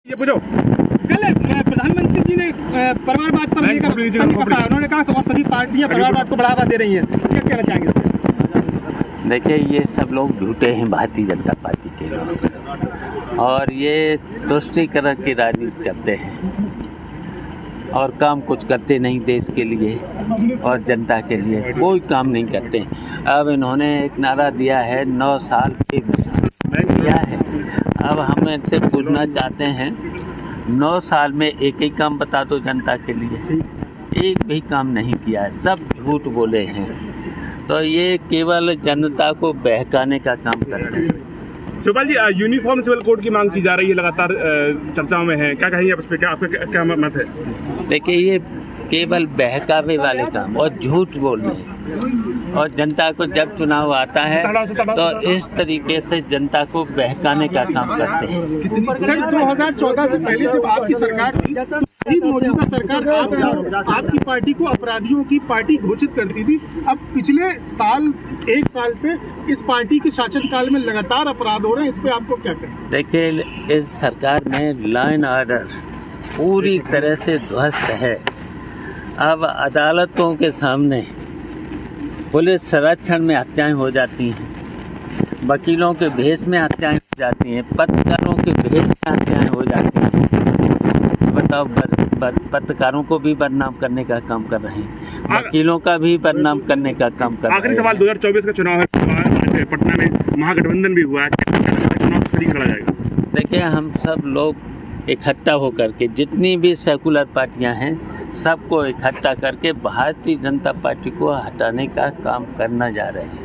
ये पूछो कल प्रधानमंत्री जी ने परिवारवाद पर लेकर उन्होंने कहा और सभी पार्टियां परिवारवाद को बढ़ावा दे रही हैं, क्या कहना चाहेंगे? देखिए, ये सब लोग झूठे हैं, भारतीय जनता पार्टी के लोग, और ये तुष्टीकरण की राजनीति करते हैं और काम कुछ करते नहीं देश के लिए और जनता के लिए, कोई काम नहीं करते। अब इन्होंने एक नारा दिया है 9 साल के मिशन किया है। अब हम इनसे पूछना चाहते हैं 9 साल में एक ही काम बता दो जनता के लिए, एक भी काम नहीं किया है, सब झूठ बोले हैं। तो ये केवल जनता को बहकाने का काम करते हैं। Shivpal ji, uniform civil code की मांग की जा रही है, लगातार चर्चाओं में है, क्या कहेंगे आप इस पे, क्या आपका क्या मत है? देखिए, ये केवल बहकावे वाले काम और झूठ बोलने, और जनता को जब चुनाव आता है तो इस तरीके से जनता को बहकाने का काम करते हैं। सर, 2014 से पहले जब आपकी सरकार थी, मौजूदा सरकार आपकी पार्टी को अपराधियों की पार्टी घोषित करती थी। अब पिछले एक साल से इस पार्टी के शासनकाल में लगातार अपराध हो रहे हैं, इस पे आपको क्या कहना? देखिए, इस सरकार में लॉ एंड ऑर्डर पूरी तरह से ध्वस्त है। अब अदालतों के सामने पुलिस संरक्षण में हत्याएं हो जाती हैं, वकीलों के भेष में हत्याएं हो जाती हैं, पत्रकारों के भेष में हत्याएं हो जाती हैं। बताओ, पत्रकारों को भी बदनाम करने का काम कर रहे हैं, वकीलों का भी बदनाम करने का काम कर रहे हैं। आखिरी सवाल, 2024 का चुनाव है, पटना में महागठबंधन भी हुआ है, चुनाव लड़ा जाएगा? देखिए, हम सब लोग इकट्ठा होकर के, जितनी भी सेकुलर पार्टियां हैं, सबको इकट्ठा करके भारतीय जनता पार्टी को हटाने का काम करना जा रहे हैं।